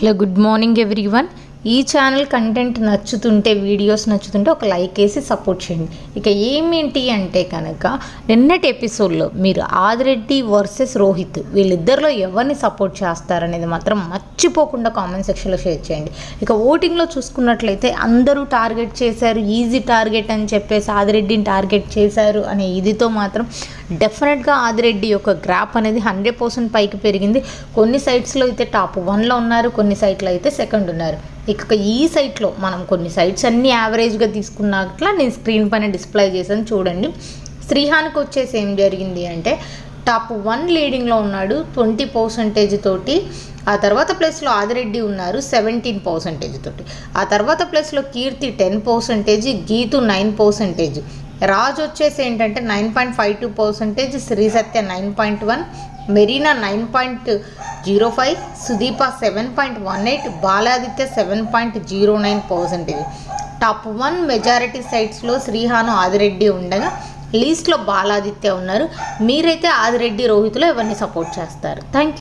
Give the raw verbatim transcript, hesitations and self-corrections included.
Hello good morning everyone. ఈ channel content నచ్చుతుంటే videos నచ్చుతుంటే ఒక లైక్ వేసి సపోర్ట్ చేయండి. ఇక ఏమేంటి అంటే కనుక నిన్నటి ఎపిసోడ్లో మీరు ఆదిరెడ్డి వర్సెస్ రోహిత్ వీళ్ళిద్దరిలో ఎవరిని సపోర్ట్ చేస్తారనేది మాత్రం మర్చిపోకుండా కామెంట్ సెక్షన్లో షేర్ చేయండి. ఇక ఓటింగ్లో చూసుకున్నట్లయితే అందరూ టార్గెట్ చేశారు, ఈజీ టార్గెట్ అని చెప్పేసి ఆదిరెడ్డిని టార్గెట్ చేశారు అనే ఇదితో మాత్రం డెఫినెట్గా ఆదిరెడ్డి యొక్క గ్రాప్ అనేది హండ్రెడ్ పర్సెంట్ పైకి పెరిగింది. కొన్ని సైట్స్లో అయితే టాప్ వన్లో ఉన్నారు, కొన్ని సైట్లో అయితే సెకండ్ ఉన్నారు. ఇక ఈ సైట్లో మనం కొన్ని సైట్స్ అన్నీ యావరేజ్గా తీసుకున్నట్లా నేను స్క్రీన్ పైన డిస్ప్లే చేశాను చూడండి. శ్రీహాన్కి వచ్చేసి ఏం జరిగింది అంటే టాప్ వన్ లీడింగ్లో ఉన్నాడు ట్వంటీ పర్సెంటేజ్ తోటి. ఆ తర్వాత ప్లేస్లో ఆదిరెడ్డి ఉన్నారు సెవెంటీన్ పర్సెంటేజ్ తోటి. ఆ తర్వాత ప్లేస్లో Keerthi ten percentage, Geethu nine percentage, Raj వచ్చేసి ఏంటంటే nine point five two percentage, Sri Satya nine point one, Marina nine point zero five, Sudeepa seven point one eight, Baladitya seven point zero nine percentage. Top one majority సైట్స్లో శ్రీహాను ఆదిరెడ్డి ఉండగా లీస్ట్లో బాలాదిత్య ఉన్నారు. మీరైతే ఆదిరెడ్డి రోహిత్లో ఎవరిని సపోర్ట్ చేస్తారు? Thank you.